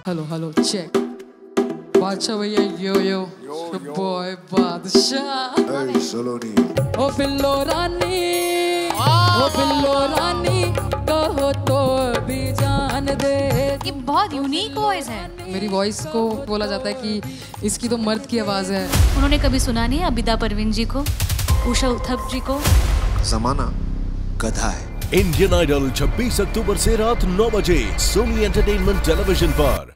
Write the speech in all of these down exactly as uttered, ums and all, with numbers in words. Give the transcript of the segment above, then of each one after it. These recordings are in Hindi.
हेलो हेलो चेक बादशाह भैया yo yo boy Badshah Hey Saloni ओ बिल्लो रानी ओ बिल्लो रानी कहो तो भी जान दे। ये बहुत यूनिक वॉइस है। मेरी वॉइस को बोला जाता है कि इसकी तो मर्द की आवाज है। उन्होंने कभी सुना नहीं अबिदा परवीन जी को, उषा उथप जी को। जमाना गधा है। इंडियन आइडल छब्बीस अक्टूबर से रात नौ बजे सोनी एंटरटेनमेंट टेलीविजन पर।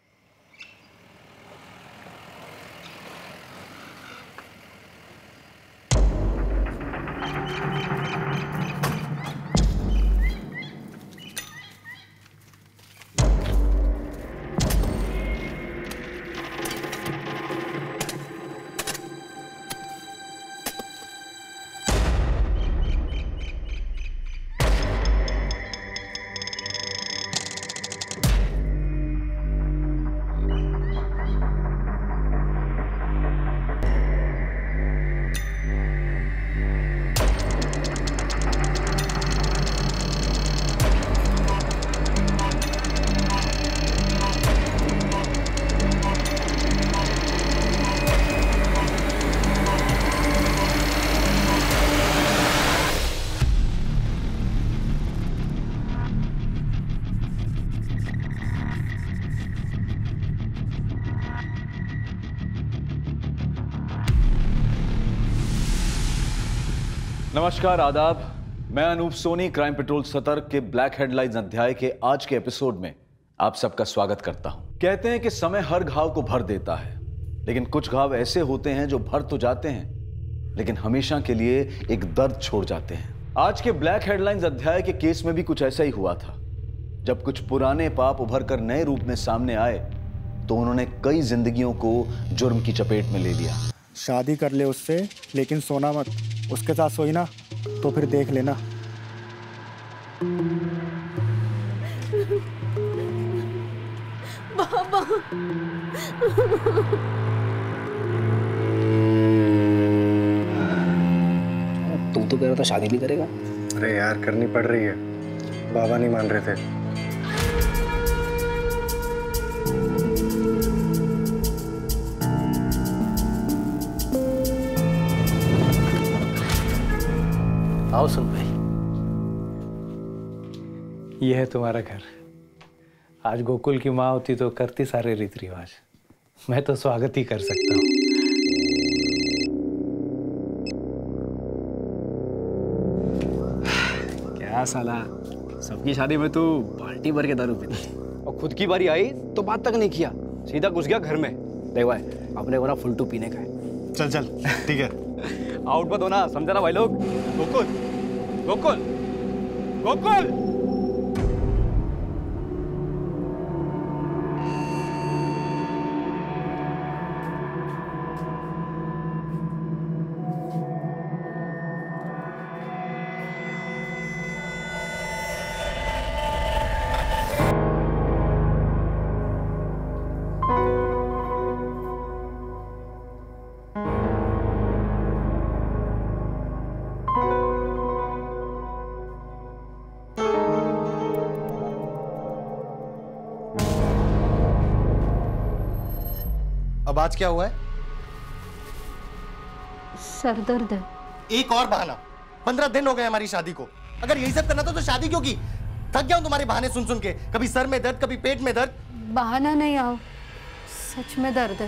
नमस्कार, आदाब। मैं अनूप सोनी क्राइम पेट्रोल सतर्क के ब्लैक हेडलाइंस अध्याय के आज के एपिसोड में आप सबका स्वागत करता हूं। कहते हैं कि समय हर घाव को भर देता है, लेकिन कुछ घाव ऐसे होते हैं जो भर तो जाते हैं लेकिन हमेशा के लिए एक दर्द छोड़ जाते हैं। आज के ब्लैक हेडलाइंस अध्याय के केस में भी कुछ ऐसा ही हुआ था। जब कुछ पुराने पाप उभर कर नए रूप में सामने आए तो उन्होंने कई जिंदगियों को जुर्म की चपेट में ले लिया। शादी कर ले उससे, लेकिन सोना मत। उसके साथ सोई ना तो फिर देख लेना। बाबा तू तो कह रहा था शादी नहीं करेगा। अरे यार करनी पड़ रही है, बाबा नहीं मान रहे थे। आओ सुन भाई, ये है तुम्हारा घर। आज गोकुल की माँ होती तो करती सारे रीति रिवाज। मैं तो स्वागत ही कर सकता हूँ। क्या साला, सबकी शादी में तू बाल्टी भर के दारू पीता और खुद की बारी आई तो बात तक नहीं किया, सीधा घुस गया घर में। देख भाई, अपने को ना फुलटू पीने का है। चल चल ठीक है। आउट मत होना, समझा ना भाई लोग। गोकुल गोकुल गोकुल अब आज क्या हुआ है? सर दर्द है। एक और बहाना। पंद्रह दिन हो गए हमारी शादी को। अगर यही सब करना था तो शादी क्यों की? थक गया हूं तुम्हारे बहाने सुन सुन के। कभी सर में दर्द, कभी पेट में दर्द। बहाना नहीं आओ, सच में दर्द है।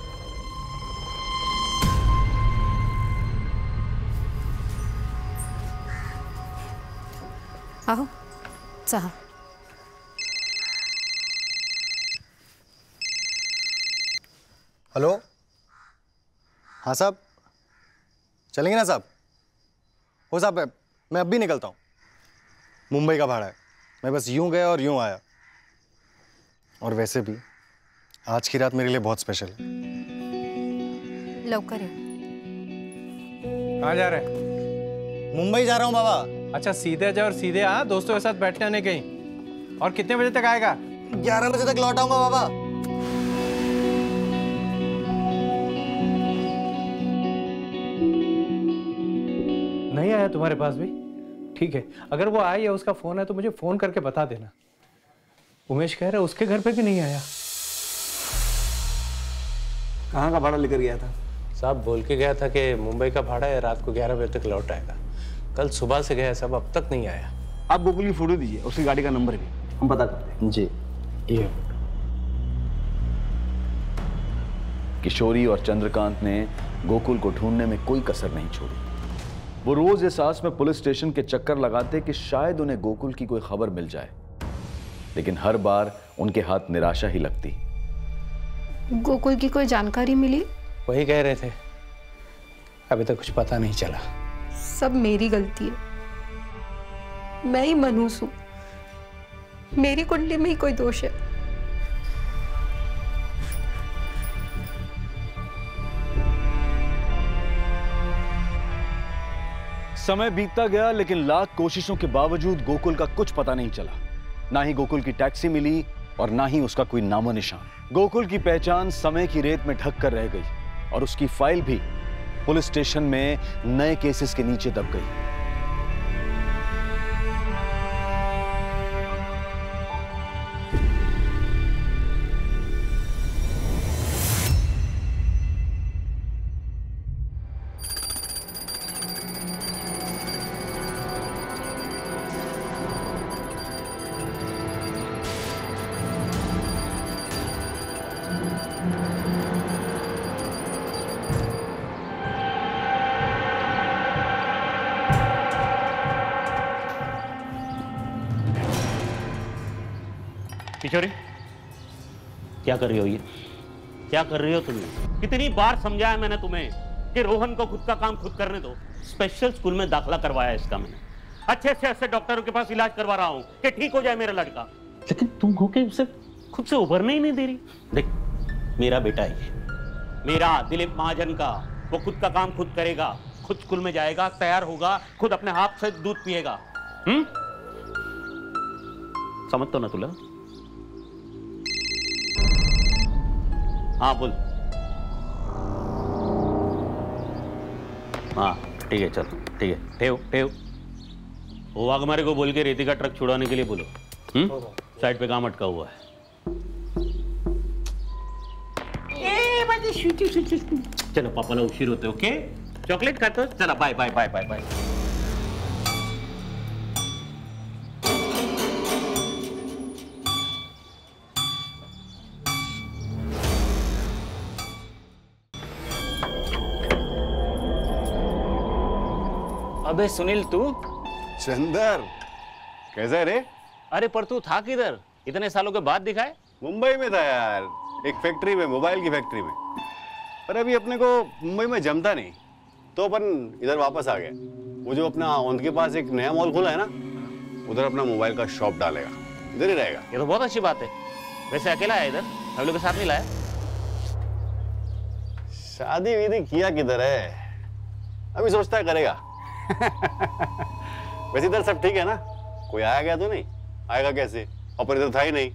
आओ चाह। हेलो, हाँ साहब, चलेंगे ना साहब? हो साहब, मैं अब भी निकलता हूँ। मुंबई का भाड़ा है, मैं बस यूं गया और यूं आया। और वैसे भी आज की रात मेरे लिए बहुत स्पेशल है। लवकर है। कहाँ जा रहे? मुंबई जा रहा हूँ बाबा। अच्छा, सीधे जा और सीधे आ, दोस्तों के साथ बैठने आने कहीं। और कितने बजे तक आएगा? ग्यारह बजे तक लौट आऊंगा बाबा। नहीं आया तुम्हारे पास भी? ठीक है, अगर वो आया या उसका फोन है तो मुझे फोन करके बता देना। उमेश कह रहा है उसके घर पे भी नहीं आया। कहाँ का भाड़ा लेकर गया था? साहब बोल के गया था कि मुंबई का भाड़ा है, रात को ग्यारह बजे तक लौट आएगा। कल सुबह से गया सब, अब तक नहीं आया। आप गोकुल की फोटो दीजिए, उसकी गाड़ी का नंबर भी हम पता करते हैं। जी ये किशोरी और चंद्रकांत ने गोकुल को ढूंढने में कोई कसर नहीं छोड़ी। वो रोज इस आस में पुलिस स्टेशन के चक्कर लगाते कि शायद उन्हें गोकुल की कोई खबर मिल जाए, लेकिन हर बार उनके हाथ निराशा ही लगती। गोकुल की कोई जानकारी मिली? वही कह रहे थे, अभी तक कुछ पता नहीं चला। सब मेरी गलती है, मैं ही मनहूस हूं, मेरी कुंडली में ही कोई दोष है। समय बीतता गया, लेकिन लाख कोशिशों के बावजूद गोकुल का कुछ पता नहीं चला। ना ही गोकुल की टैक्सी मिली और ना ही उसका कोई नामो निशान। गोकुल की पहचान समय की रेत में ढक कर रह गई और उसकी फाइल भी पुलिस स्टेशन में नए केसेस के नीचे दब गई। किशोरी, क्या कर रही हो ये? क्या कर रही हो तुम? कितनी बार समझाया मैंने तुम्हें कि रोहन को खुद का काम खुद करने दो। स्पेशल स्कूल में दाखिला करवाया इसका मैंने, अच्छे से अच्छे डॉक्टरों के पास इलाज करवा रहा हूँ कि ठीक हो जाए मेरा लड़का, लेकिन तुम होके उसे खुद से उभरने ही नहीं दे रही। देख, मेरा बेटा है, मेरा दिलीप महाजन का, वो खुद का काम खुद करेगा, खुद स्कूल में जाएगा, तैयार होगा, खुद अपने हाथ से दूध पिएगा। हम्म, समझ तो ना तुला? हाँ बोल। हाँ ठीक है, चल ठीक है, ठेव ठेव। वो वाघमारे को बोल के रेती का ट्रक छुड़ाने के लिए बोलो। हम्म, साइड पे काम अटका हुआ है। ए, चलो पापाला उशीर होते। ओके, चॉकलेट खाते हो? चला, bye bye bye bye bye. अबे सुनील, तू? चंदर, कैसा रे? अरे पर तू था किधर? इतने सालों के बाद दिखाए? मुंबई में था यार, एक फैक्ट्री में, मोबाइल की फैक्ट्री में। पर अभी अपने को मुंबई में जमता नहीं, तो अपन इधर वापस आ गए। वो जो अपना औंध के पास एक नया मॉल खुला है ना, उधर अपना मोबाइल का शॉप डालेगा, इधर ही रहेगा। ये तो बहुत अच्छी बात है। वैसे अकेला है इधर, हम लोग के साथ नहीं लाया? शादी वीदी किया किधर है, अभी सोचता है करेगा। वैसे इधर सब ठीक है ना? कोई आया गया तो नहीं? आएगा कैसे, और इधर था ही नहीं।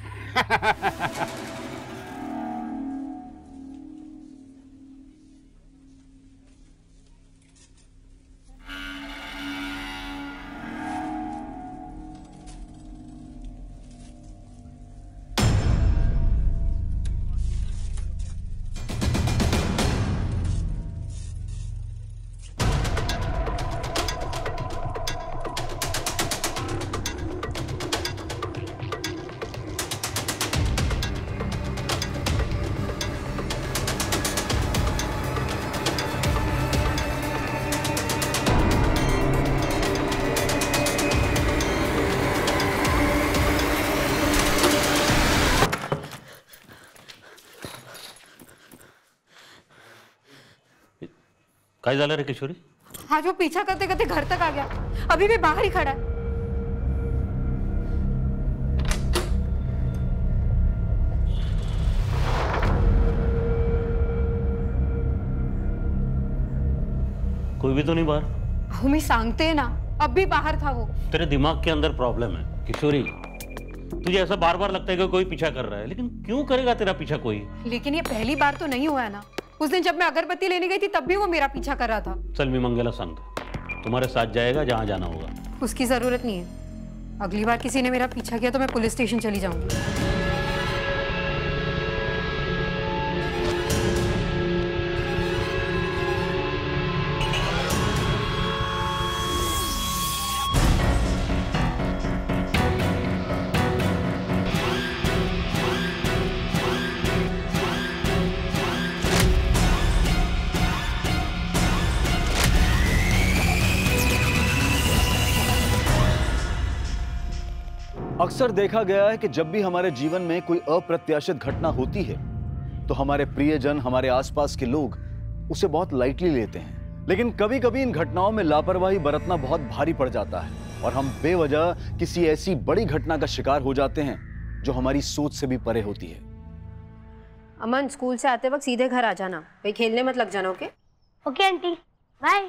काय झालं रे किशोरी? आज वो पीछा करते करते घर तक आ गया, अभी भी बाहर ही खड़ा है। कोई भी तो नहीं बाहर? हमें सांगते हैं ना, अब भी बाहर था वो। तेरे दिमाग के अंदर प्रॉब्लम है किशोरी। तुझे ऐसा बार बार लगता है कि कोई पीछा कर रहा है, लेकिन क्यों करेगा तेरा पीछा कोई? लेकिन ये पहली बार तो नहीं हुआ है ना। उस दिन जब मैं अगरबत्ती लेने गई थी तब भी वो मेरा पीछा कर रहा था। चल मी मंगेला सांग, तुम्हारे साथ जाएगा जहां जाना होगा। उसकी जरूरत नहीं है, अगली बार किसी ने मेरा पीछा किया तो मैं पुलिस स्टेशन चली जाऊंगी। अक्सर देखा गया है कि जब भी हमारे जीवन में कोई अप्रत्याशित घटना होती है तो हमारे प्रियजन, हमारे आसपास के लोग उसे बहुत लाइटली लेते हैं। लेकिन कभी कभी इन घटनाओं में लापरवाही बरतना बहुत भारी पड़ जाता है और हम बेवजह किसी ऐसी बड़ी घटना का शिकार हो जाते हैं जो हमारी सोच से भी परे होती है। अमन, स्कूल से आते वक्त सीधे घर आ जाना, भाई खेलने मत लग जाना। Okay okay aunty, bye.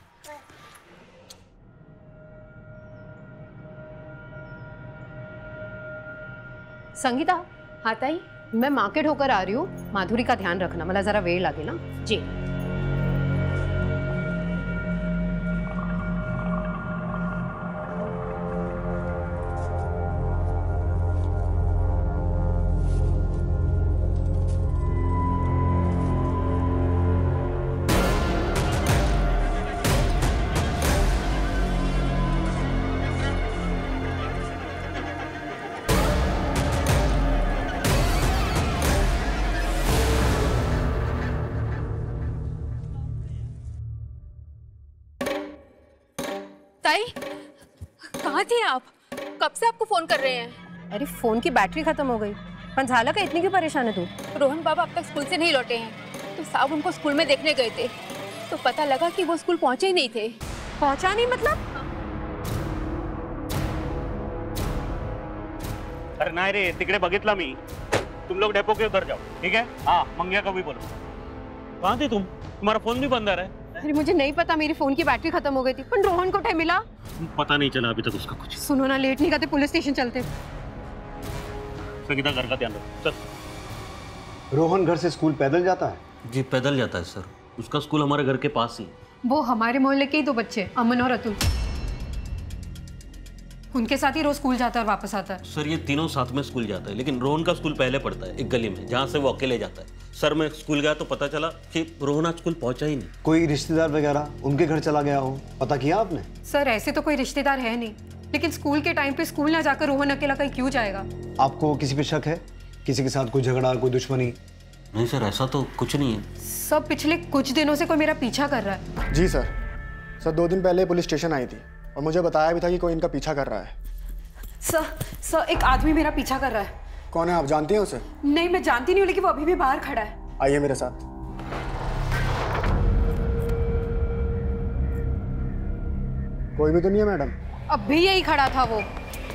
Sangeeta, हाँ ताई, मैं मार्केट होकर आ रही हूँ, माधुरी का ध्यान रखना, मला जरा वेळ लागे ना जी। कहाँ थे आप? कब से आपको फोन कर रहे हैं? अरे फोन की बैटरी खत्म हो गई। पंसाला का इतनी क्यों परेशान है तू? रोहन बाबा अब तक स्कूल से नहीं लौटे हैं, तो साहब उनको स्कूल में देखने गए थे, तो पता लगा कि वो स्कूल पहुंचे ही नहीं थे। पहुंचा नहीं मतलब? अरे नाही रे, तिकडे बघितला मी। तुम लोग डेपो के उधर जाओ, ठीक है? हाँ, मंगिया को भी बोलो। कहाँ थे तुम? तुम्हारा फोन भी बंद आ रहा है। अरे मुझे नहीं पता, मेरी फोन की बैटरी खत्म हो गई थी। पर रोहन को टाइम मिला? पता नहीं चला अभी तक उसका कुछ। सुनो ना, लेट नहीं करते, पुलिस स्टेशन चलते। संगीता, घर का ध्यान रखो। चल। रोहन घर से स्कूल पैदल जाता है? जी पैदल जाता है सर, उसका स्कूल हमारे घर के पास ही। वो हमारे मोहल्ले के ही दो बच्चे, अमन और अतुल, उनके साथ ही रोज स्कूल जाता है और वापस आता है। सर ये तीनों साथ में स्कूल जाता है, लेकिन रोहन का स्कूल पहले पड़ता है एक गली में, जहाँ से वो अकेले जाता है। सर मैं स्कूल गया तो पता चला कि रोहन आज स्कूल पहुंचा ही नहीं। कोई रिश्तेदार वगैरह उनके घर चला गया हो, पता किया आपने? सर ऐसे तो कोई रिश्तेदार है नहीं, लेकिन स्कूल के टाइम पे स्कूल ना जाकर रोहन अकेला कहीं क्यों जाएगा? आपको किसी पे शक है? किसी के साथ कोई झगड़ा, कोई दुश्मनी? नहीं सर, ऐसा तो कुछ नहीं है। सब पिछले कुछ दिनों से कोई मेरा पीछा कर रहा है। जी सर, सर दो दिन पहले पुलिस स्टेशन आई थी और मुझे बताया भी था कि कोई इनका पीछा कर रहा है। सर सर एक आदमी मेरा पीछा कर रहा है। कौन है, आप जानती हैं उसे? नहीं मैं जानती नहीं हूँ, लेकिन वो अभी भी बाहर खड़ा है। आइए मेरे साथ। कोई भी तो नहीं है मैडम? अब भी यही खड़ा था वो।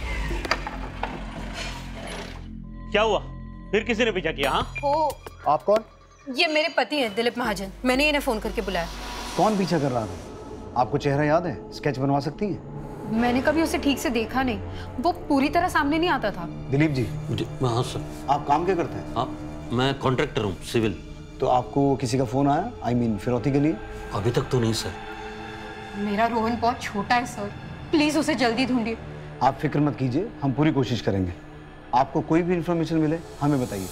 क्या हुआ? फिर किसी ने पीछा किया? हाँ हो। आप कौन? ये मेरे पति हैं दिलीप महाजन, मैंने इन्हें फोन करके बुलाया। कौन पीछा कर रहा था? आपको चेहरा याद है? स्केच बनवा सकती हैं? मैंने कभी उसे ठीक से देखा नहीं, वो पूरी तरह सामने नहीं आता था। दिलीप जी। हाँ सर। आप काम क्या करते हैं? आप? मैं कॉन्ट्रैक्टर हूँ, सिविल। तो आपको किसी का फोन आया, आई I मीन mean, फिरौती के लिए? अभी तक तो नहीं सर। मेरा रोहन बहुत छोटा है सर, प्लीज उसे जल्दी ढूंढिए। आप फिक्र मत कीजिए, हम पूरी कोशिश करेंगे। आपको कोई भी इंफॉर्मेशन मिले हमें बताइए।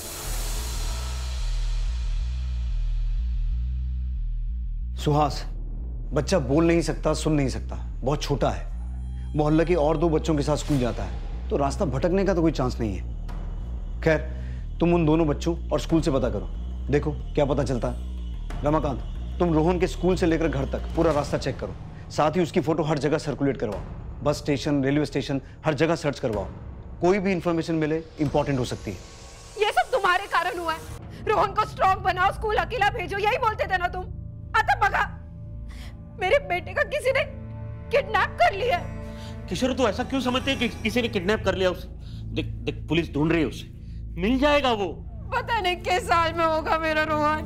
सुहास, बच्चा बोल नहीं सकता, सुन नहीं सकता, बहुत छोटा है, मोहल्ले के और दो बच्चों के साथ स्कूल जाता है, तो रास्ता भटकने का तो कोई चांस नहीं है। खैर तुम उन दोनों बच्चों और स्कूल से पता करो, देखो क्या पता चलता है। रमाकांत, तुम रोहन के स्कूल से लेकर घर तक पूरा रास्ता चेक करो, साथ ही उसकी फोटो हर जगह सर्कुलेट करवाओ, बस स्टेशन, रेलवे स्टेशन, हर जगह सर्च करवाओ। कोई भी इंफॉर्मेशन मिले इंपॉर्टेंट हो सकती है। ये सब तुम्हारे कारण हुआ है। रोहन को स्ट्रॉन्ग बनाओ, स्कूल अकेला भेजो, यही बोलते थे ना तुम। आता बगा, मेरे बेटे का किसी ने किडनैप कर लिया। किशोरी तू ऐसा क्यों समझती है कि किसी ने किडनैप कर लिया उसे? देख देख पुलिस ढूंढ रही है उसे, मिल जाएगा वो। पता नहीं किस साल में होगा मेरा रोहन।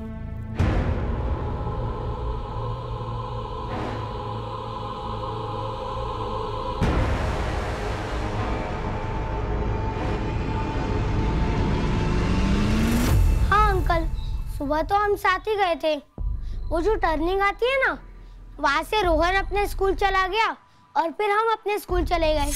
हाँ अंकल, सुबह तो हम साथ ही गए थे। वो जो टर्निंग आती है ना, वहां से रोहन अपने स्कूल चला गया और फिर हम अपने स्कूल चले गए।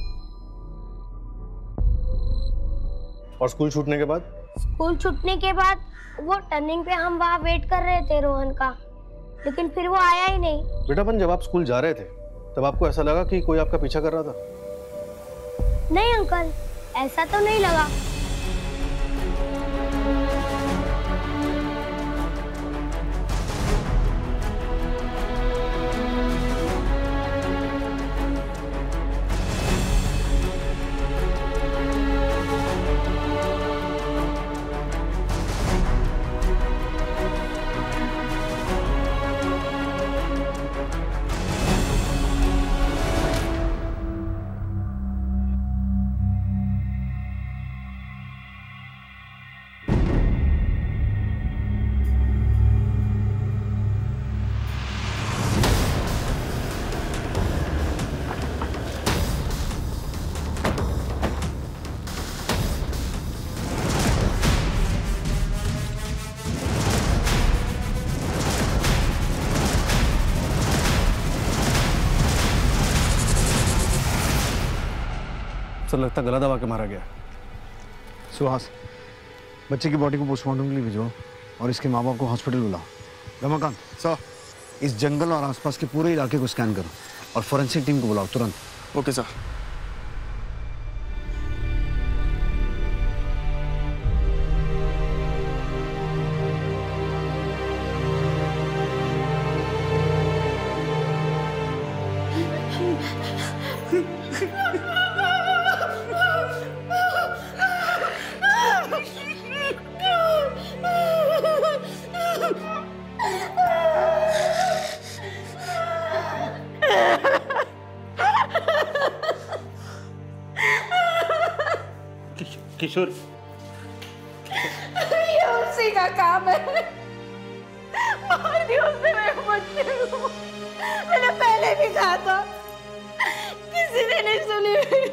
और स्कूल छूटने के बाद? स्कूल छूटने के बाद वो टर्निंग पे हम वहाँ वेट कर रहे थे रोहन का, लेकिन फिर वो आया ही नहीं। बेटा अपन जब आप स्कूल जा रहे थे तब आपको ऐसा लगा कि कोई आपका पीछा कर रहा था? नहीं अंकल, ऐसा तो नहीं लगा। सर लगता गला दबा के मारा गया। सुहास, बच्चे की बॉडी को पोस्टमार्टम के लिए भिजवाओ और इसके माँ बाप को हॉस्पिटल बुलाओ। रमाकांत सर, इस जंगल और आसपास के पूरे इलाके को स्कैन करो और फोरेंसिक टीम को बुलाओ तुरंत। Okay sir. किशोर, ये उसी का काम है। मार दिया उसने मेरे बच्चे को। मैंने पहले भी कहा था, किसी ने नहीं सुनी।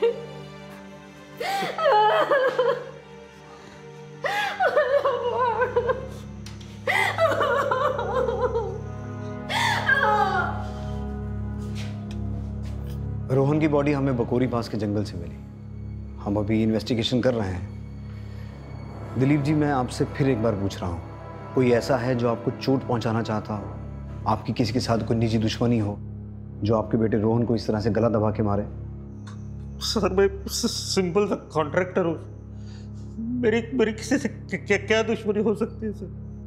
रोहन की बॉडी हमें बकोरी पास के जंगल से मिली। हम अभी इन्वेस्टिगेशन कर रहे हैं। दिलीप जी, मैं आपसे फिर एक बार पूछ रहा हूँ, कोई ऐसा है जो आपको चोट पहुंचाना चाहता हो, आपकी किसी के साथ कोई निजी दुश्मनी हो, जो आपके बेटे रोहन को इस तरह से गला दबा के मारे? सर मैं सिंपल सा कॉन्ट्रैक्टर हूँ, मेरी मेरी किसी से क्या, क्या दुश्मनी हो सकती है सर?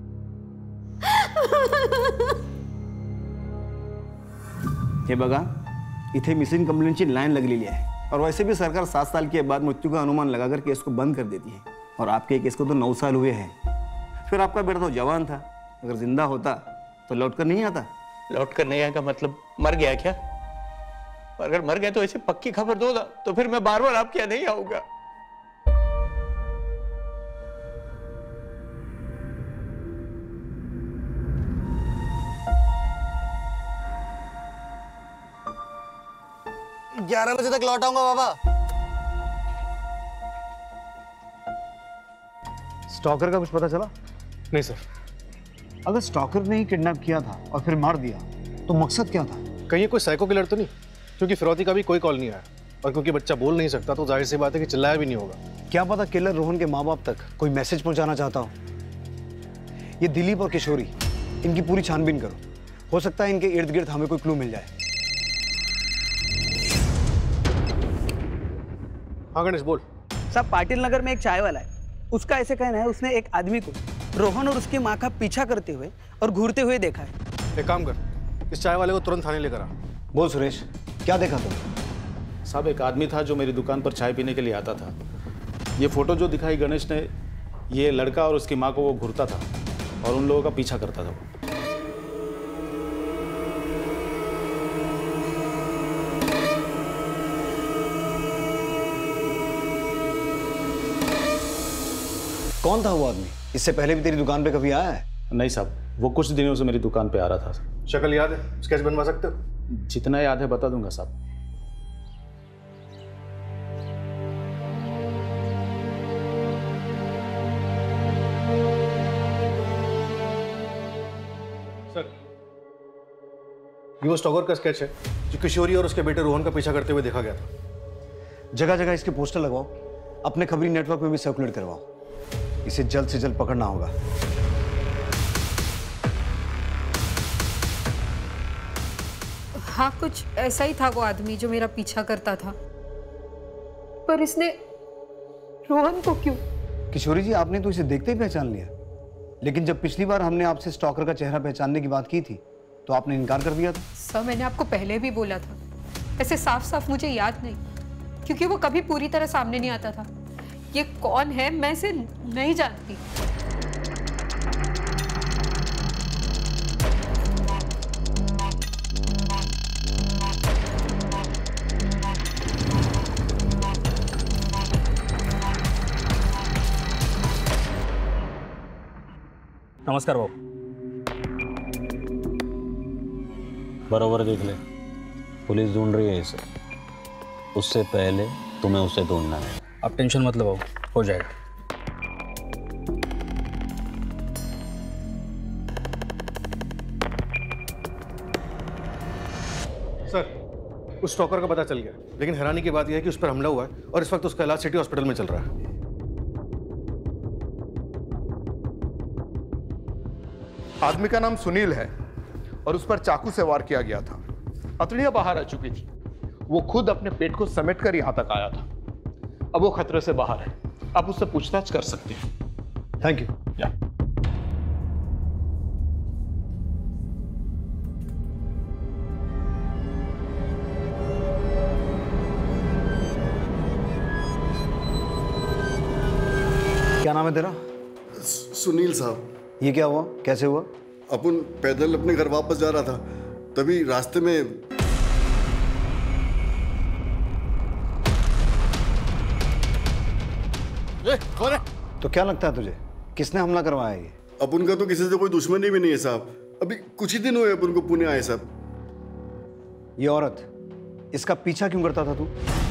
हे बघा, इथे मिसिंग कंप्लेंटची लाईन लगलेली आहे और वैसे भी सरकार सात साल के बाद मृत्यु का अनुमान लगाकर केस को बंद कर देती है और आपके केस को तो नौ साल हुए हैं। फिर आपका बेटा तो जवान था, अगर जिंदा होता तो लौट कर नहीं आता। लौट कर नहीं आएगा मतलब मर गया क्या? अगर मर गया तो ऐसे पक्की खबर दो ना, तो फिर मैं बार बार आपके यहाँ नहीं आऊंगा। ग्यारह बजे तक लौट आऊंगा बाबा। स्टॉकर का कुछ पता चला? नहीं सर। अगर स्टॉकर ने ही किडनैप किया था और फिर मार दिया तो मकसद क्या था? कहीं कोई साइको किलर तो नहीं? क्योंकि फिरौती का भी कोई कॉल नहीं आया और क्योंकि बच्चा बोल नहीं सकता तो जाहिर सी बात है कि चिल्लाया भी नहीं होगा। क्या पता किलर रोहन के माँ बाप तक कोई मैसेज पहुंचाना चाहता हो। ये दिलीप और किशोरी, इनकी पूरी छानबीन करो। हो सकता है इनके इर्द गिर्द हमें कोई क्लू मिल जाए। हाँ गणेश बोल। साहब, पाटिल नगर में एक चाय वाला है, उसका ऐसे कहना है उसने एक आदमी को रोहन और उसकी माँ का पीछा करते हुए और घूरते हुए देखा है। एक काम कर, इस चाय वाले को तुरंत थाने लेकर आ। बोल सुरेश, क्या देखा तुम? साहब, एक आदमी था जो मेरी दुकान पर चाय पीने के लिए आता था। ये फोटो जो दिखाई गणेश ने, ये लड़का और उसकी माँ को वो घूरता था और उन लोगों का पीछा करता था। कौन था वो आदमी? इससे पहले भी तेरी दुकान पे कभी आया है? नहीं साहब, वो कुछ दिनों से मेरी दुकान पे आ रहा था। शक्ल याद है? स्केच बनवा सकते हो? जितना याद है बता दूंगा साहब। सर, ये वो स्टॉकर का स्केच है जो किशोरी और उसके बेटे रोहन का पीछा करते हुए देखा गया था। जगह जगह इसके पोस्टर लगवाओ, अपने खबरी नेटवर्क में भी सर्कुलेट करवाओ। इसे जल्द से जल्द पकड़ना होगा। हाँ, कुछ ऐसा ही था वो आदमी जो मेरा पीछा करता था, पर इसने रोहन को क्यों? किशोरी जी, आपने तो इसे देखते ही पहचान लिया, लेकिन जब पिछली बार हमने आपसे स्टॉकर का चेहरा पहचानने की बात की थी तो आपने इनकार कर दिया था। सर, मैंने आपको पहले भी बोला था, ऐसे साफ साफ मुझे याद नहीं, क्योंकि वो कभी पूरी तरह सामने नहीं आता था। ये कौन है मैं इसे नहीं जानती। नमस्कार भाऊ। बरोबर देख ले, पुलिस ढूंढ रही है इसे, उससे पहले तुम्हें उसे ढूंढना है। आप टेंशन मत लो भाऊ, हो जाएगा। सर, उस स्टॉकर का पता चल गया, लेकिन हैरानी की बात यह है कि उस पर हमला हुआ है और इस वक्त उसका इलाज सिटी हॉस्पिटल में चल रहा है। आदमी का नाम सुनील है और उस पर चाकू से वार किया गया था। अतड़ियां बाहर आ चुकी थी। वो खुद अपने पेट को समेटकर यहां तक आया था। अब वो खतरे से बाहर है। आप उससे पूछताछ कर सकते हैं। Thank you. या क्या नाम है तेरा? सुनील साहब। ये क्या हुआ, कैसे हुआ? अपन पैदल अपने घर वापस जा रहा था, तभी रास्ते में ए, कौन है? तो क्या लगता है तुझे, किसने हमला करवाया ये? अपन का तो किसी से कोई दुश्मनी भी नहीं है साहब। अभी कुछ ही दिन हुए अपन को पुणे आए साहब। ये औरत, इसका पीछा क्यों करता था तू?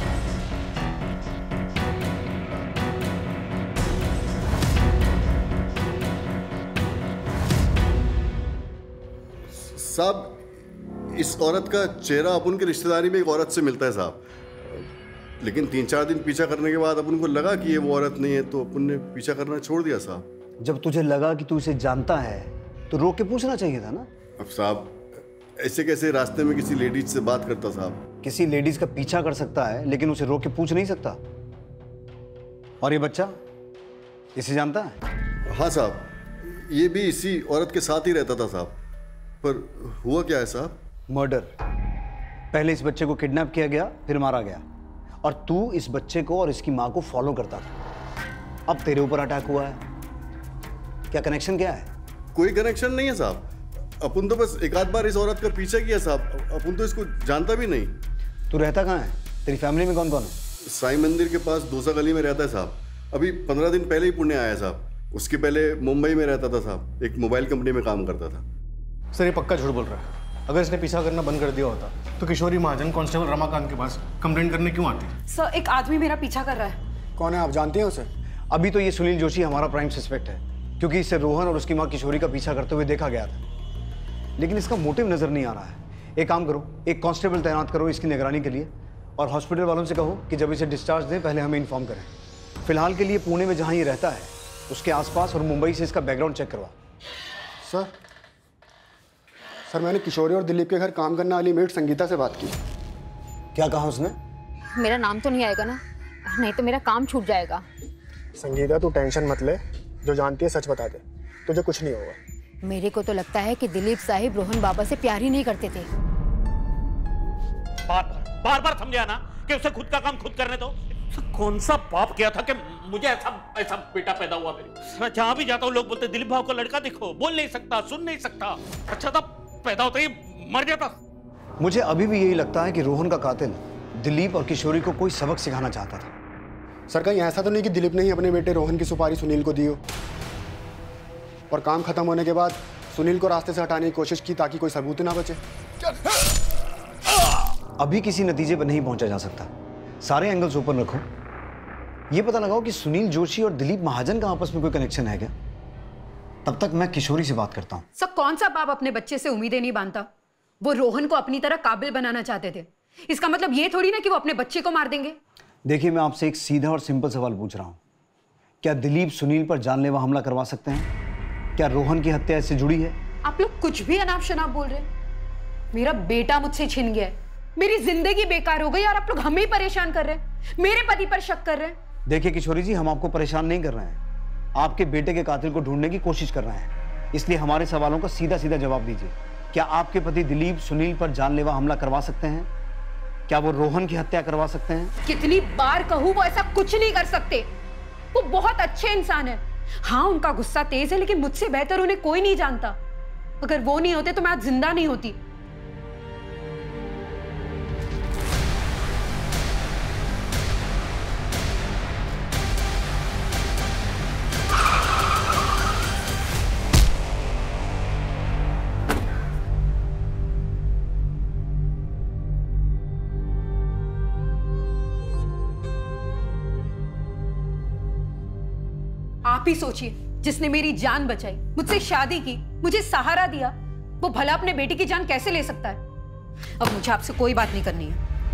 साहब, इस औरत का चेहरा अपन के रिश्तेदारी में एक औरत से मिलता है साहब, लेकिन तीन चार दिन पीछा करने के बाद अपन को लगा कि ये वो औरत नहीं है, तो अपन ने पीछा करना छोड़ दिया साहब। जब तुझे लगा कि तू इसे जानता है तो रोक के पूछना चाहिए था ना। अब साहब, ऐसे कैसे रास्ते में किसी लेडीज से बात करता साहब? किसी लेडीज का पीछा कर सकता है, लेकिन उसे रोक के पूछ नहीं सकता। और ये बच्चा, इसे जानता है? हाँ साहब, ये भी इसी औरत के साथ ही रहता था साहब। पर हुआ क्या है साहब? मर्डर। पहले इस बच्चे को किडनैप किया गया, फिर मारा गया, और तू इस बच्चे को और इसकी मां को फॉलो करता था। अब तेरे ऊपर अटैक हुआ है। क्या कनेक्शन क्या है? कोई कनेक्शन नहीं है साहब। अपन तो बस एक आध बार इस औरत का पीछा किया साहब। अपन तो इसको जानता भी नहीं। तू रहता कहाँ है? तेरी फैमिली में कौन कौन है? साईं मंदिर के पास दोसा गली में रहता है साहब। अभी पंद्रह दिन पहले ही पुणे आया साहब। उसके पहले मुंबई में रहता था साहब, एक मोबाइल कंपनी में काम करता था। सर, ये पक्का झूठ बोल रहा है। अगर इसने पीछा करना बंद कर दिया होता तो किशोरी महाजन कांस्टेबल रमाकांत के पास कंप्लेंट करने क्यों आती? सर, एक आदमी मेरा पीछा कर रहा है। कौन है, आप जानती हैं उसे? अभी तो ये सुनील जोशी हमारा प्राइम सस्पेक्ट है, क्योंकि इसे रोहन और उसकी मां किशोरी का पीछा करते हुए देखा गया था, लेकिन इसका मोटिव नजर नहीं आ रहा है। एक काम करो, एक कांस्टेबल तैनात करो इसकी निगरानी के लिए, और हॉस्पिटल वालों से कहो कि जब इसे डिस्चार्ज दें पहले हमें इन्फॉर्म करें। फिलहाल के लिए पुणे में जहां ये रहता है उसके आसपास और मुंबई से इसका बैकग्राउंड चेक करवा। सर सर मैंने किशोरी और दिलीप के घर काम करने वाली मेट संगीता से बात की। क्या कहा उसने? मेरा नाम तो नहीं आएगा ना, नहीं तो मेरा काम छूट जाएगा। संगीता, तू टेंशन मत ले, जो जानती है सच बता दे, तुझे कुछ नहीं होगा। मेरे को तो लगता है कि दिलीप साहिब रोहन बाबा से प्यार ही नहीं करते थे। बार बार बार बार समझाया ना कि उसे खुद का काम खुद करने दो। कौन सा पाप किया था कि मुझे ऐसा ऐसा बेटा पैदा हुआ मेरे? मैं जहां भी जाता हूँ लोग बोलते दिलीप भाव को लड़का देखो, बोल नहीं सकता, सुन नहीं सकता। अच्छा था पैदा होता ही मर जाता। मुझे अभी भी यही लगता है कि रोहन का कातिल दिलीप और किशोरी को कोई सबक सिखाना चाहता था। सर, कहीं ऐसा तो नहीं कि दिलीप ने ही अपने बेटे रोहन की सुपारी सुनील को दी हो और काम खत्म होने के बाद सुनील को रास्ते से हटाने की कोशिश की ताकि कोई सबूत ना बचे? अभी किसी नतीजे पर नहीं पहुंचा जा सकता। सारे एंगल्स ओपन रखो। ये पता लगाओ कि सुनील जोशी और दिलीप महाजन का आपस में कोई कनेक्शन है क्या? तब तक मैं किशोरी से बात करता हूँ। सर, कौन सा बाप अपने बच्चे से उम्मीदें नहीं बांधता? वो रोहन को अपनी तरह काबिल बनाना चाहते थे। इसका मतलब ये थोड़ी ना कि वो अपने बच्चे को मार देंगे। देखिए, मैं आपसे एक सीधा और सिंपल सवाल पूछ रहा हूँ। क्या दिलीप सुनील पर जानलेवा हमला करवा सकते हैं? क्या रोहन की हत्या इससे जुड़ी है? आप लोग कुछ भी अनाप शनाप बोल रहे हैं। मेरा बेटा मुझसे छिन गया है, मेरी जिंदगी बेकार हो गई और आप लोग हमें ही परेशान कर रहे हैं, मेरे पति पर शक कर रहे हैं। देखिए किशोरी जी, हम आपको परेशान नहीं कर रहे हैं, आपके बेटे के कातिल को ढूंढने की कोशिश कर रहे हैं। इसलिए हमारे सवालों का सीधा सीधा जवाब दीजिए। क्या आपके पति दिलीप सुनील पर जानलेवा हमला करवा सकते हैं? क्या वो रोहन की हत्या करवा सकते हैं? कितनी बार कहूं, वो ऐसा कुछ नहीं कर सकते। वो बहुत अच्छे इंसान है। हाँ, उनका गुस्सा तेज है, लेकिन मुझसे बेहतर उन्हें कोई नहीं जानता। अगर वो नहीं होते तो मैं आज जिंदा नहीं होती। आप ही सोचिए, जिसने मेरी जान बचाई, मुझसे शादी की, मुझे सहारा दिया, वो भला अपने बेटे की जान कैसे ले सकता है? अब मुझे आपसे कोई बात नहीं करनी है।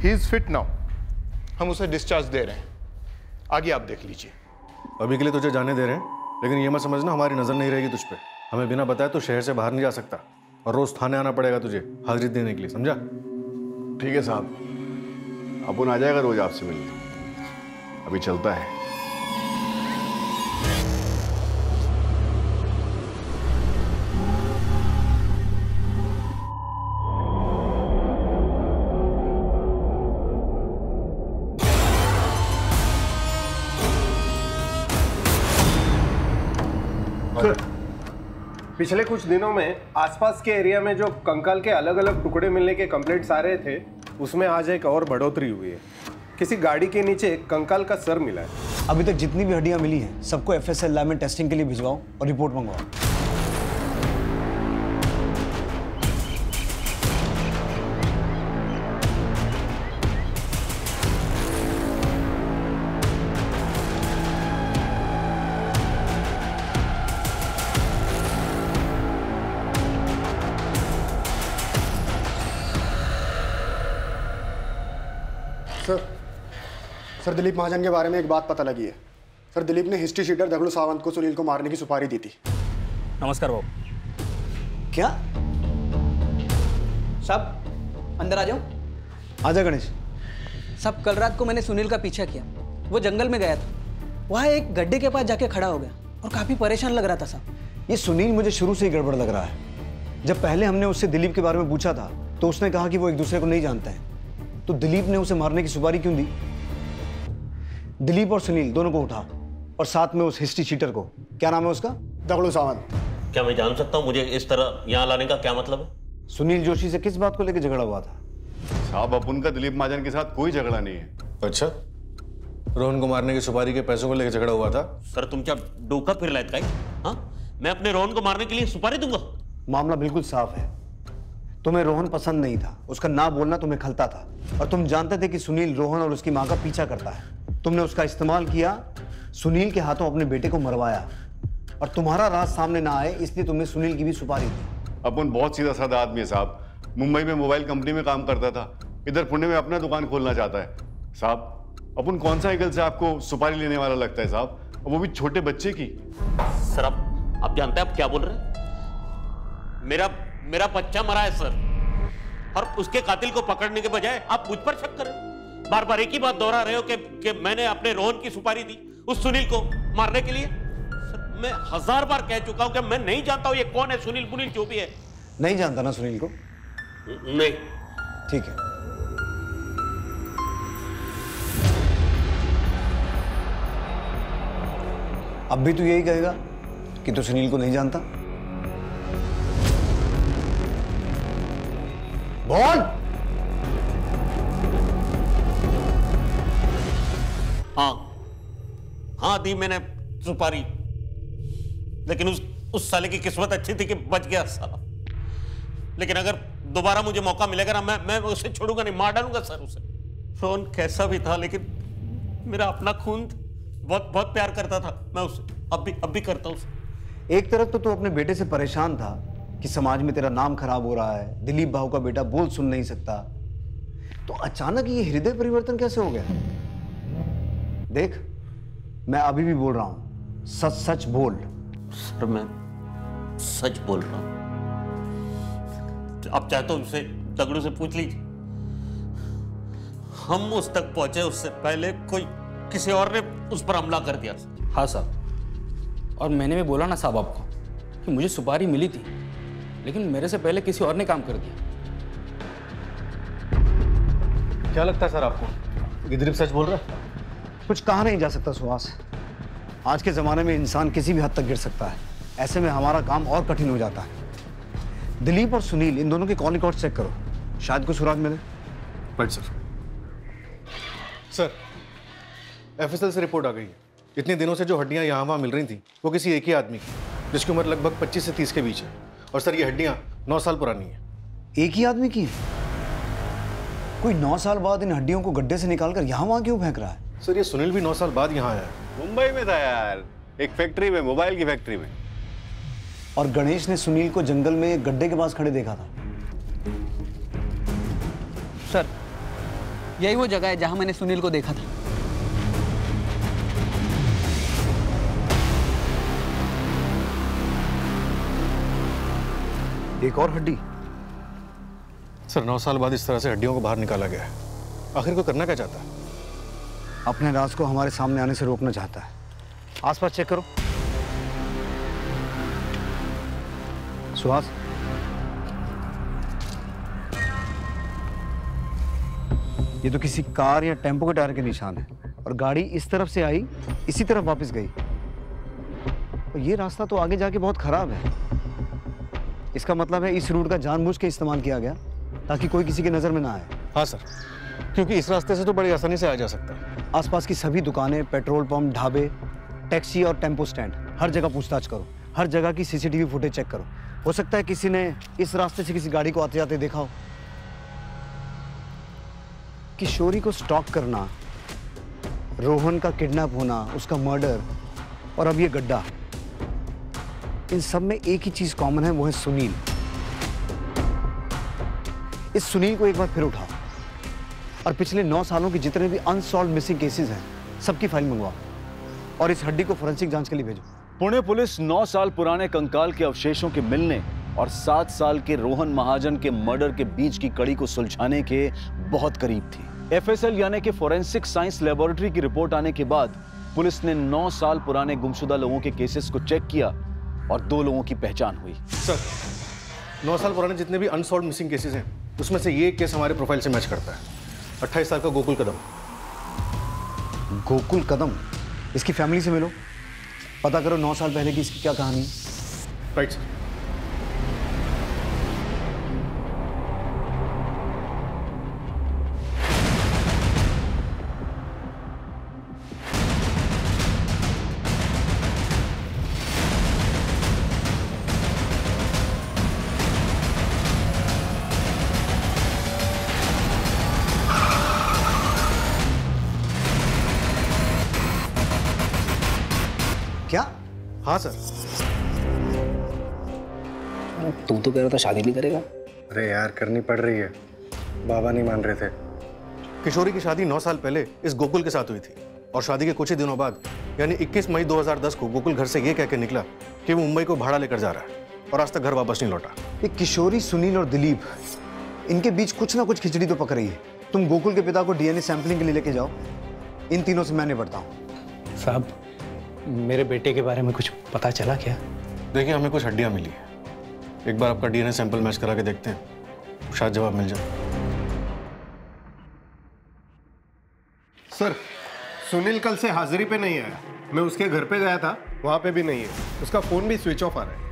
ही इज फिट नाउ, हम उसे डिस्चार्ज दे रहे हैं, आगे आप देख लीजिए। अभी के लिए तुझे जाने दे रहे हैं, लेकिन ये मत समझना हमारी नजर नहीं रहेगी तुझ पे। हमें बिना बताए तो शहर से बाहर नहीं जा सकता और रोज थाने आना पड़ेगा तुझे हाजिरी देने के लिए, समझा? ठीक है साहब, अपन आ जाएगा रोज आपसे मिलने। अभी चलता है। पिछले कुछ दिनों में आसपास के एरिया में जो कंकाल के अलग अलग टुकड़े मिलने के कंप्लेंट्स आ रहे थे, उसमें आज एक और बढ़ोतरी हुई है। किसी गाड़ी के नीचे कंकाल का सर मिला है। अभी तक जितनी भी हड्डियां मिली हैं सबको एफएसएल लैब में टेस्टिंग के लिए भिजवाओ और रिपोर्ट मंगवाओ। सर सर दिलीप महाजन के बारे में एक बात पता लगी है। सर दिलीप ने हिस्ट्री शीटर दगड़ू सावंत को सुनील को मारने की सुपारी दी थी। नमस्कार बाबू। क्या? साहब अंदर आ जाओ। आजा गणेश। साहब कल रात को मैंने सुनील का पीछा किया, वो जंगल में गया था, वहाँ एक गड्ढे के पास जाके खड़ा हो गया और काफी परेशान लग रहा था साहब। ये सुनील मुझे शुरू से ही गड़बड़ लग रहा है। जब पहले हमने उससे दिलीप के बारे में पूछा था तो उसने कहा कि वो एक दूसरे को नहीं जानते हैं, तो दिलीप ने उसे मारने की सुपारी क्यों दी? दिलीप और सुनील दोनों को उठा और साथ में उस हिस्ट्री शीटर को, क्या नाम है उसका? दगड़ू सावंत। क्या मैं जान सकता हूँ मुझे इस तरह यहाँ लाने का क्या मतलब है? सुनील जोशी से किस बात को लेकर झगड़ा हुआ था? साहब अपन का दिलीप महाजन के साथ कोई झगड़ा नहीं है। अच्छा, रोहन को मारने की सुपारी के पैसों को लेकर झगड़ा हुआ था? सर तुमच्या डोका फिरलायत काय? हाँ, मैं अपने रोहन को मारने के लिए सुपारी दूंगा? मामला बिल्कुल साफ है। तुम्हें रोहन पसंद नहीं था, उसका ना बोलना तुम्हें खलता था और तुम जानते थे कि सुनील रोहन और उसकी माँ का पीछा करता है। तुमने उसका इस्तेमाल किया, सुनील के हाथों अपने बेटे को मरवाया और तुम्हारा राज सामने ना आए इसलिए तुमने सुनील की भी सुपारी दी। अपन बहुत सीधा साधा आदमी है साहब। मुंबई में मोबाइल कंपनी में काम करता था, इधर पुणे में अपना दुकान खोलना चाहता है। साहब अपन कौन सा एंगल से आपको सुपारी लेने वाला लगता है साहब, वो भी छोटे बच्चे की? सर आप आप जानते हैं आप क्या बोल रहे हैं? मेरा मेरा बच्चा मरा है सर, और उसके कातिल को पकड़ने के बजाय आप मुझ पर शक करें। बार बार एक ही बात दोहरा रहे हो कि, कि मैंने अपने रोहन की सुपारी दी उस सुनील को मारने के लिए। सर मैं हजार बार कह चुका हूं कि मैं नहीं जानता हूं ये कौन है, सुनील पुनील जो भी है। नहीं जानता ना सुनील को? नहीं। ठीक है, अब भी तू यही कहेगा कि तू सुनील को नहीं जानता? बोल। हाँ हाँ दी मैंने सुपारी, लेकिन उस उस साले की किस्मत अच्छी थी कि बच गया साला। लेकिन अगर दोबारा मुझे मौका मिलेगा ना, मैं मैं उसे छोड़ूंगा नहीं, मार डालूंगा सर उसे। रोहन कैसा भी था लेकिन मेरा अपना खून, बहुत बहुत प्यार करता था मैं उससे, अब भी अब भी करता हूं उसे। एक तरफ तो तू अपने बेटे से परेशान था कि समाज में तेरा नाम खराब हो रहा है, दिलीप भाऊ का बेटा बोल सुन नहीं सकता, तो अचानक ये हृदय परिवर्तन कैसे हो गया? देख मैं अभी भी बोल रहा हूं, सच सच बोल। सर मैं सच बोल रहा हूं, आप चाहे तो उनसे दगड़ू से पूछ लीजिए। हम उस तक पहुंचे उससे पहले कोई किसी और ने उस पर हमला कर दिया। हाँ साहब, और मैंने भी बोला ना साहब आपको कि मुझे सुपारी मिली थी, लेकिन मेरे से पहले किसी और ने काम कर दिया। क्या लगता है सर आपको कि दिलीप सच बोल रहा है? कुछ कहा नहीं जा सकता सुहास, आज के जमाने में इंसान किसी भी हद तक गिर सकता है, ऐसे में हमारा काम और कठिन हो जाता है। दिलीप और सुनील इन दोनों के कॉल रिकॉर्ड चेक करो, शायद कुछ सुराग मिले। बट सर सर एफएसएल से रिपोर्ट आ गई है, इतने दिनों से जो हड्डियां यहाँ वहाँ मिल रही थी वो किसी एक ही आदमी की, जिसकी उम्र लगभग पच्चीस से तीस के बीच है। और सर ये हड्डियां नौ साल पुरानी है। एक ही आदमी की है? कोई नौ साल बाद इन हड्डियों को गड्ढे से निकालकर यहाँ वहाँ क्यों फेंक रहा है? सर ये सुनील भी नौ साल बाद यहाँ आया है। मुंबई में था यार, एक फैक्ट्री में, मोबाइल की फैक्ट्री में। और गणेश ने सुनील को जंगल में एक गड्ढे के पास खड़े देखा था। सर यही वो जगह है जहां मैंने सुनील को देखा था। एक और हड्डी। सर नौ साल बाद इस तरह से हड्डियों को बाहर निकाला गया है। आखिर को करना क्या चाहता है? अपने राज को हमारे सामने आने से रोकना चाहता है। आसपास चेक करो। सुहास, ये तो किसी कार या टेम्पो के टायर के निशान है और गाड़ी इस तरफ से आई, इसी तरफ वापस गई। और ये रास्ता तो आगे जाके बहुत खराब है। इसका मतलब है इस रूट का जानबूझ के इस्तेमाल किया गया ताकि कोई किसी की नजर में ना आए। हाँ सर, क्योंकि इस रास्ते से तो बड़ी आसानी से आ जा सकता है। आसपास की सभी दुकानें, पेट्रोल पंप, ढाबे, टैक्सी और टेम्पो स्टैंड, हर जगह पूछताछ करो। हर जगह की सीसीटीवी फुटेज चेक करो। हो सकता है किसी ने इस रास्ते से किसी गाड़ी को आते जाते देखा हो। किशोरी को स्टॉक करना, रोहन का किडनैप होना, उसका मर्डर और अब ये गड्ढा, इन सब में एक ही चीज कॉमन है, वो है सुनील। इस सुनील को एक बार फिर उठाओ और पिछले नौ सालों के जितने भी अनसॉल्व मिसिंग केसेस हैं सबकी फाइल मंगवाओ और इस हड्डी को फोरेंसिक जांच के लिए भेजो। पुणे पुलिस नौ साल पुराने कंकाल के अवशेषों के मिलने और सात साल के रोहन महाजन के मर्डर के बीच की कड़ी को सुलझाने के बहुत करीब थी। एफएसएल यानी कि फोरेंसिक साइंस लेबोरेटरी की रिपोर्ट आने के बाद पुलिस ने नौ साल पुराने गुमशुदा लोगों के केसेस को चेक किया और दो लोगों की पहचान हुई। सर, नौ साल पुराने जितने भी अनसॉल्व मिसिंग केसेस हैं उसमें से ये केस हमारे प्रोफाइल से मैच करता है। अट्ठाईस साल का गोकुल कदम। गोकुल कदम? इसकी फैमिली से मिलो, पता करो नौ साल पहले की इसकी क्या कहानी। Right sir. क्या? हाँ सर। तुम तो कह रहा था शादी नहीं करेगा। अरे यार, करनी पड़ रही है, बाबा नहीं मान रहे थे। किशोरी की शादी नौ साल पहले इस गोकुल के साथ हुई थी और शादी के कुछ ही दिनों बाद यानी इक्कीस मई दो हज़ार दस को गोकुल घर से ये कह के निकला कि वो मुंबई को भाड़ा लेकर जा रहा है और आज तक घर वापस नहीं लौटा। ये किशोरी, सुनील और दिलीप, इनके बीच कुछ ना कुछ खिचड़ी तो पक रही है। तुम गोकुल के पिता को डीएनए सैंपलिंग के लिए लेके जाओ। इन तीनों से मैं निपटता हूँ। साहब, मेरे बेटे के बारे में कुछ पता चला क्या? देखिए, हमें कुछ हड्डियां मिली है। एक बार आपका डीएनए सैंपल मैच करा के देखते हैं, शायद जवाब मिल जाए। सर, सुनील कल से हाजिरी पे नहीं आया। मैं उसके घर पे गया था, वहां पे भी नहीं है। उसका फोन भी स्विच ऑफ आ रहा है।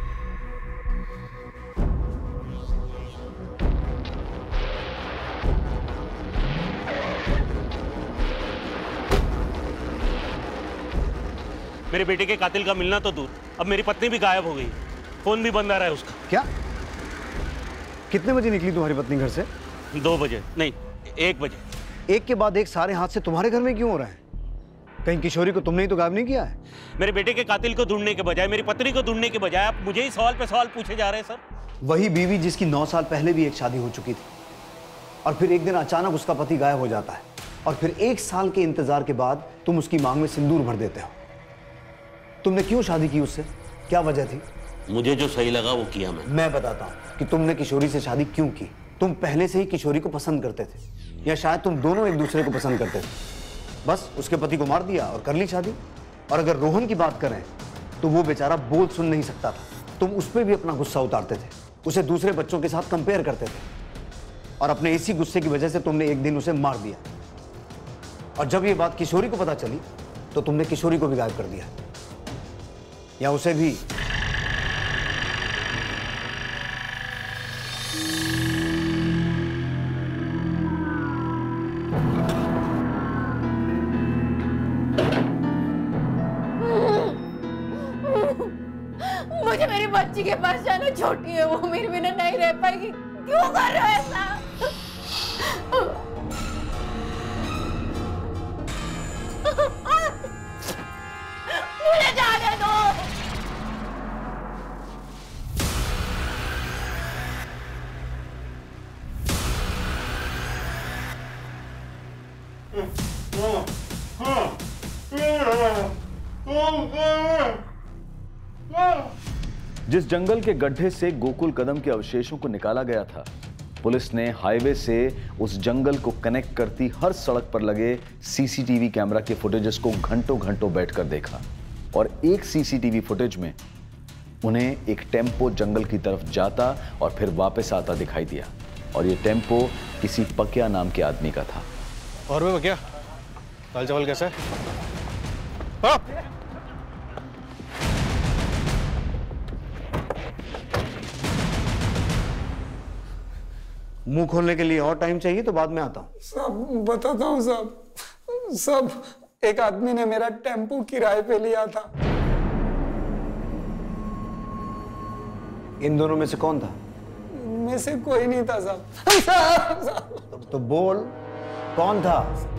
मेरे बेटे के कातिल का मिलना तो दूर, अब मेरी पत्नी भी गायब हो गई। फोन भी बंद आ रहा है उसका। क्या? कितने बजे निकली तुम्हारी पत्नी घर से? दो बजे नहीं, एक बजे। एक के बाद एक सारे हादसे तुम्हारे घर में क्यों हो रहे हैं? कहीं किशोरी को तुमने ही तो गायब नहीं किया है? मेरे बेटे के कातिल को ढूंढने के बजाय, मेरी पत्नी को ढूंढने के बजाय आप मुझे ही सवाल पे सवाल पूछे जा रहे हैं सर। वही बीवी जिसकी नौ साल पहले भी एक शादी हो चुकी थी और फिर एक दिन अचानक उसका पति गायब हो जाता है और फिर एक साल के इंतजार के बाद तुम उसकी मांग में सिंदूर भर देते हो। तुमने क्यों शादी की उससे? क्या वजह थी? मुझे जो सही लगा वो किया मैं। मैं बताता हूँ कि तुमने किशोरी से शादी क्यों की। तुम पहले से ही किशोरी को पसंद करते थे या शायद तुम दोनों एक दूसरे को पसंद करते थे। बस उसके पति को मार दिया और कर ली शादी। और अगर रोहन की बात करें तो वो बेचारा बोल सुन नहीं सकता था। तुम उस पर भी अपना गुस्सा उतारते थे, उसे दूसरे बच्चों के साथ कंपेयर करते थे और अपने इसी गुस्से की वजह से तुमने एक दिन उसे मार दिया। और जब ये बात किशोरी को पता चली तो तुमने किशोरी को भी गायब कर दिया या उसे भी। मुझे मेरी बच्ची के पास जाना, छोटी है वो, मेरे बिना नहीं रह पाएगी। क्यों कर रहे हो ऐसा? मुझे जाने दो। जिस जंगल के गड्ढे से गोकुल कदम के अवशेषों को निकाला गया था, पुलिस ने हाईवे से उस जंगल को कनेक्ट करती हर सड़क पर लगे सीसीटीवी कैमरा के फुटेजेस को घंटों घंटों बैठकर देखा और एक सीसीटीवी फुटेज में उन्हें एक टेम्पो जंगल की तरफ जाता और फिर वापस आता दिखाई दिया और ये टेम्पो किसी पकिया नाम के आदमी का था। और वे क्या दाल चावल कैसा है? हाँ। मुंह खोलने के लिए और टाइम चाहिए तो बाद में आता हूँ। सब बताता हूँ साहब। सब एक आदमी ने मेरा टेम्पो किराए पे लिया था। इन दोनों में से कौन था? में से कोई नहीं था साहब। तो, तो बोल कौन था?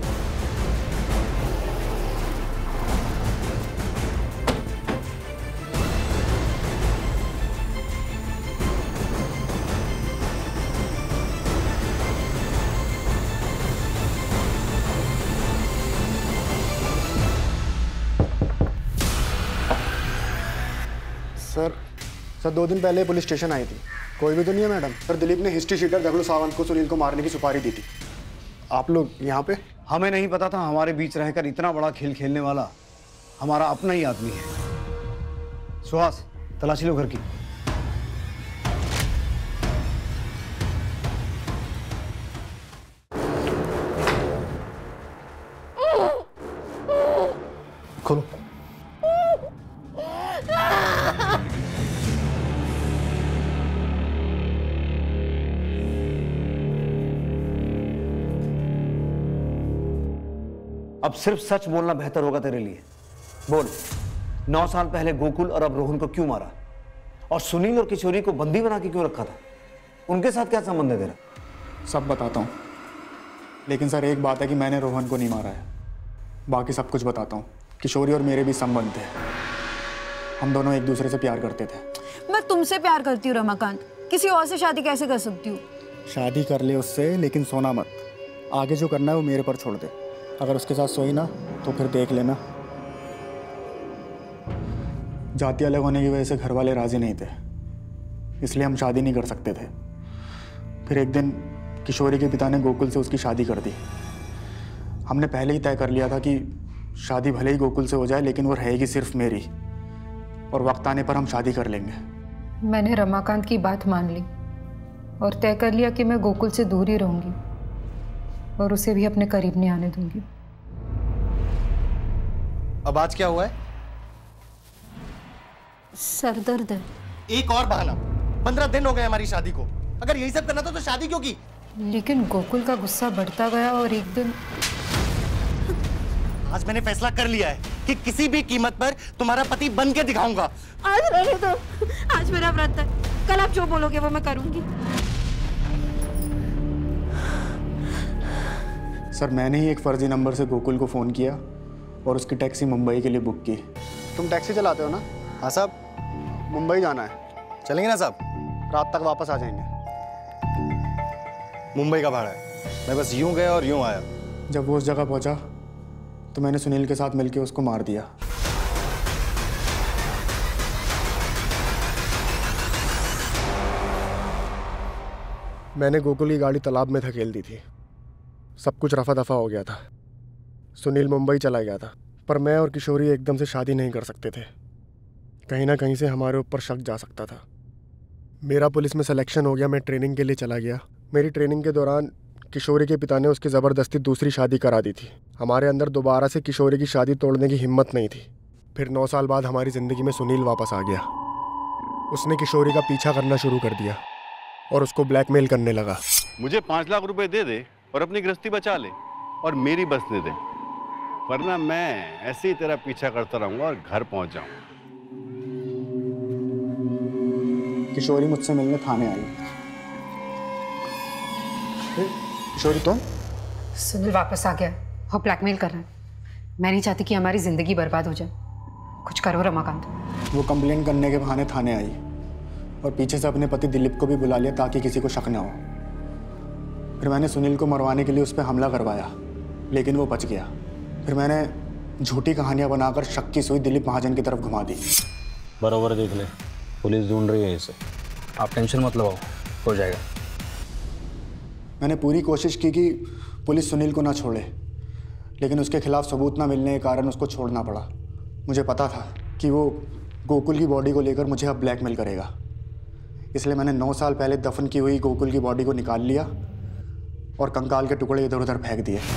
सर सर दो दिन पहले पुलिस स्टेशन आई थी। कोई भी तो नहीं है मैडम? सर दिलीप ने हिस्ट्री शीटर दगड़ू सावंत को सुनील को मारने की सुपारी दी थी। आप लोग यहाँ पे? हमें नहीं पता था हमारे बीच रहकर इतना बड़ा खेल खेलने वाला हमारा अपना ही आदमी है। सुहास, तलाशी लो घर की। खोलो। अब सिर्फ सच बोलना बेहतर होगा तेरे लिए। बोल, नौ साल पहले गोकुल और अब रोहन को क्यों मारा और सुनील और किशोरी को बंदी बना के क्यों रखा था? उनके साथ क्या संबंध है तेरा? सब बताता हूँ, लेकिन सर एक बात है कि मैंने रोहन को नहीं मारा है। बाकी सब कुछ बताता हूँ। किशोरी और मेरे भी संबंध थे। हम दोनों एक दूसरे से प्यार करते थे। मैं तुमसे प्यार करती हूँ रमाकांत, किसी और से शादी कैसे कर सकती हूँ? शादी कर ले उससे, लेकिन सोना मत। आगे जो करना है वो मेरे पर छोड़ दे। अगर उसके साथ सोई ना तो फिर देख लेना। जाति अलग होने की वजह से घर वाले राजी नहीं थे, इसलिए हम शादी नहीं कर सकते थे। फिर एक दिन किशोरी के पिता ने गोकुल से उसकी शादी कर दी। हमने पहले ही तय कर लिया था कि शादी भले ही गोकुल से हो जाए, लेकिन वो रहेगी सिर्फ मेरी, और वक्त आने पर हम शादी कर लेंगे। मैंने रमाकांत की बात मान ली और तय कर लिया कि मैं गोकुल से दूर ही रहूंगी और उसे भी अपने करीब नहीं आने दूंगी। अब आज क्या हुआ है? सर दर्द है। एक और बहाना। पंद्रह दिन हो गए हमारी शादी को। अगर यही सब करना था तो शादी क्यों की? लेकिन गोकुल का गुस्सा बढ़ता गया और एक दिन आज मैंने फैसला कर लिया है कि किसी भी कीमत पर तुम्हारा पति बन के दिखाऊंगा। आज रहने दो, आज मेरा व्रत है। कल आप जो बोलोगे वो मैं करूंगी। सर मैंने ही एक फर्जी नंबर से गोकुल को फ़ोन किया और उसकी टैक्सी मुंबई के लिए बुक की। तुम टैक्सी चलाते हो ना? हाँ साहब। मुंबई जाना है। चलेंगे ना साहब? रात तक वापस आ जाएंगे। मुंबई का भाड़ा है। मैं बस यूं गया और यूं आया। जब वो उस जगह पहुंचा तो मैंने सुनील के साथ मिलकर उसको मार दिया। मैंने गोकुल की गाड़ी तालाब में धकेल दी थी। सब कुछ रफा दफा हो गया था। सुनील मुंबई चला गया था, पर मैं और किशोरी एकदम से शादी नहीं कर सकते थे। कहीं ना कहीं से हमारे ऊपर शक जा सकता था। मेरा पुलिस में सिलेक्शन हो गया। मैं ट्रेनिंग के लिए चला गया। मेरी ट्रेनिंग के दौरान किशोरी के पिता ने उसकी ज़बरदस्ती दूसरी शादी करा दी थी। हमारे अंदर दोबारा से किशोरी की शादी तोड़ने की हिम्मत नहीं थी। फिर नौ साल बाद हमारी ज़िंदगी में सुनील वापस आ गया। उसने किशोरी का पीछा करना शुरू कर दिया और उसको ब्लैकमेल करने लगा। मुझे पाँच लाख रुपए दे दे और अपनी गृहस्थी बचा ले और मेरी बसने दे, वरना मैं ऐसे ही तेरा पीछा करता रहूंगा और घर पहुंच जाऊंगा। किशोरी मुझसे मिलने थाने आई। किशोरी तुम? सुनील वापस आ गया और ब्लैकमेल कर रहा है। मैं नहीं चाहती कि हमारी जिंदगी बर्बाद हो जाए। कुछ करो रमाकांत। वो कंप्लेन करने के बहाने थाने आई और पीछे से अपने पति दिलीप को भी बुला लिया ताकि किसी को शक ना हो। फिर मैंने सुनील को मरवाने के लिए उस पर हमला करवाया, लेकिन वो बच गया। फिर मैंने झूठी कहानियां बनाकर शक की सुई दिलीप महाजन की तरफ घुमा दी। बरोबर देख ले, पुलिस ढूंढ रही है इसे। आप टेंशन मत लो, हो जाएगा। मैंने पूरी कोशिश की कि पुलिस सुनील को ना छोड़े, लेकिन उसके खिलाफ सबूत ना मिलने के कारण उसको छोड़ना पड़ा। मुझे पता था कि वो गोकुल की बॉडी को लेकर मुझे अब ब्लैकमेल करेगा, इसलिए मैंने नौ साल पहले दफन की हुई गोकुल की बॉडी को निकाल लिया और कंकाल के टुकड़े इधर उधर फेंक दिए।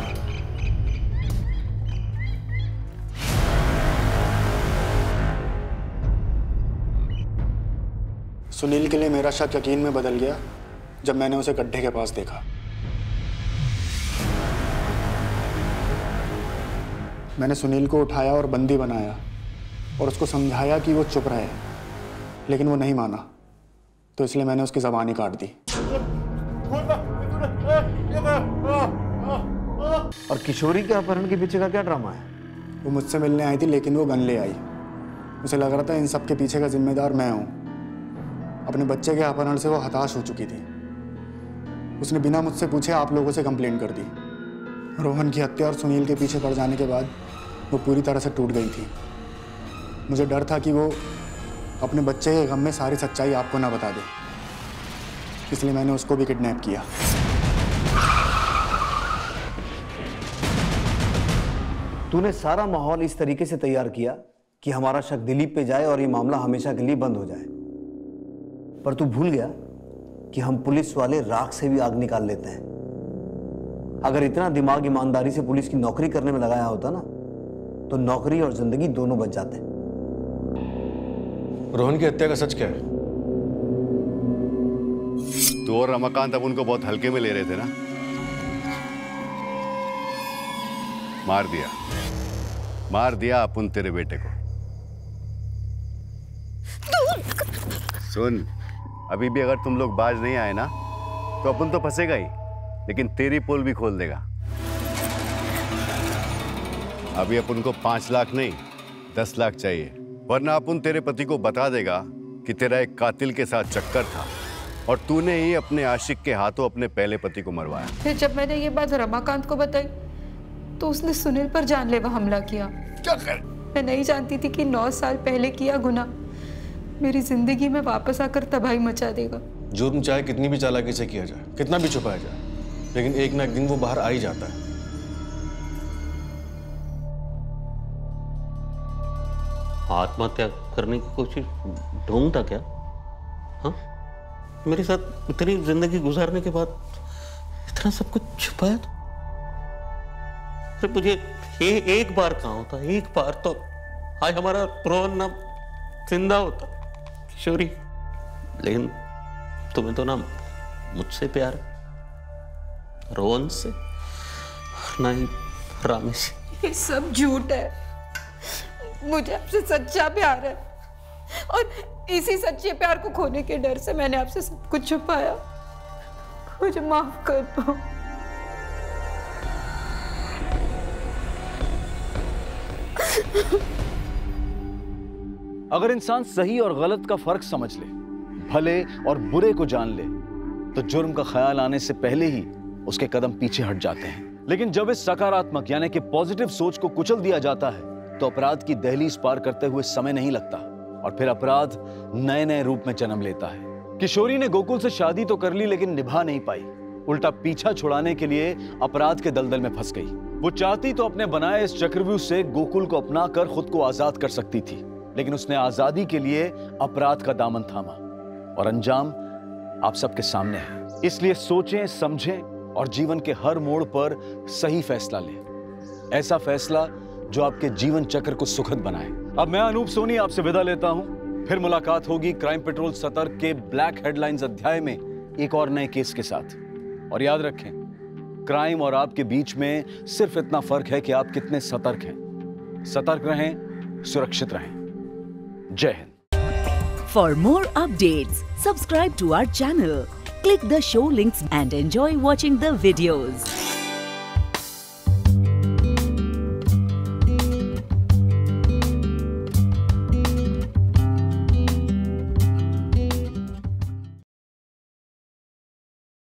सुनील के लिए मेरा शक यकीन में बदल गया जब मैंने उसे गड्ढे के पास देखा। मैंने सुनील को उठाया और बंदी बनाया और उसको समझाया कि वो चुप रहे, लेकिन वो नहीं माना, तो इसलिए मैंने उसकी ज़बान ही काट दी। और किशोरी के अपहरण के पीछे का क्या ड्रामा है? वो मुझसे मिलने आई थी, लेकिन वो गन ले आई। उसे लग रहा था इन सब के पीछे का जिम्मेदार मैं हूँ। अपने बच्चे के अपहरण से वो हताश हो चुकी थी। उसने बिना मुझसे पूछे आप लोगों से कंप्लेंट कर दी। रोहन की हत्या और सुनील के पीछे पड़ जाने के बाद वो पूरी तरह से टूट गई थी। मुझे डर था कि वो अपने बच्चे के गम में सारी सच्चाई आपको ना बता दे, इसलिए मैंने उसको भी किडनैप किया। तूने सारा माहौल इस तरीके से तैयार किया कि हमारा शक दिलीप पे जाए और ये मामला हमेशा के लिए बंद हो जाए, पर तू भूल गया कि हम पुलिस वाले राख से भी आग निकाल लेते हैं। अगर इतना दिमाग ईमानदारी से पुलिस की नौकरी करने में लगाया होता ना, तो नौकरी और जिंदगी दोनों बच जाते। रोहन की हत्या का सच क्या है? तू और रमाकांत अब उनको बहुत हल्के में ले रहे थे ना। मार दिया मार दिया अपन तेरे बेटे को। सुन, अभी भी अगर तुम लोग बाज नहीं आए ना, तो अपन तो फंसेगा ही, लेकिन तेरी पोल भी खोल देगा। अभी अपन को पांच लाख नहीं दस लाख चाहिए, वरना अपन तेरे पति को बता देगा कि तेरा एक कातिल के साथ चक्कर था और तूने ही अपने आशिक के हाथों अपने पहले पति को मरवाया। फिर जब मैंने ये बात रमाकांत को बताई तो उसने सुनील पर जानलेवा हमला किया। क्या कर? मैं नहीं जानती थी कि नौ साल पहले किया गुनाह मेरी जिंदगी में वापस आकर तबाही मचा देगा। जुर्म चाहे कितनी भी चालाकी से किया जाए, कितना भी छुपाया जाए, लेकिन एक ना एक दिन वो बाहर आ ही जाता है। आत्महत्या करने की कोशिश ढूंढता क्या? हाँ, मेरे साथ इतनी जिंदगी गुजारने के बाद इतना सब कुछ छुपाया तो? अरे मुझे ए, एक बार कहाँ होता, एक बार तो आज हमारा रोहन ना जिंदा होता, किशोरी। लेकिन तुम्हें तो ना मुझसे प्यार है, रोहन से, ना ही रामी से। ये सब झूठ है। मुझे आपसे सच्चा प्यार है और इसी सच्चे प्यार को खोने के डर से मैंने आपसे सब कुछ छुपाया। मुझे माफ कर दो। अगर इंसान सही और गलत का फर्क समझ ले, भले और बुरे को जान ले, तो जुर्म का ख्याल आने से पहले ही उसके कदम पीछे हट जाते हैं। लेकिन जब इस सकारात्मक यानी कि पॉजिटिव सोच को कुचल दिया जाता है, तो अपराध की दहलीज पार करते हुए समय नहीं लगता और फिर अपराध नए नए रूप में जन्म लेता है। किशोरी ने गोकुल से शादी तो कर ली, लेकिन निभा नहीं पाई। उल्टा पीछा छुड़ाने के लिए अपराध के दलदल में फंस गई। वो चाहती तो अपने बनाए इस चक्रव्यूह से गोकुल को अपना कर खुद को आजाद कर सकती थी, लेकिन उसने आजादी के लिए अपराध का दामन थामा और अंजाम आप सबके सामने है। इसलिए सोचें, समझें और जीवन के हर मोड़ पर सही फैसला लें, ऐसा फैसला जो आपके जीवन चक्र को सुखद बनाए। अब मैं अनूप सोनी आपसे विदा लेता हूं। फिर मुलाकात होगी क्राइम पेट्रोल सतर्क के ब्लैक हेडलाइंस अध्याय में एक और नए केस के साथ। और याद रखें, क्राइम और आपके बीच में सिर्फ इतना फर्क है कि आप कितने सतर्क हैं। सतर्क रहें, सुरक्षित रहें। जय Hind. For more updates, subscribe to our channel, click the show links and enjoy watching the videos.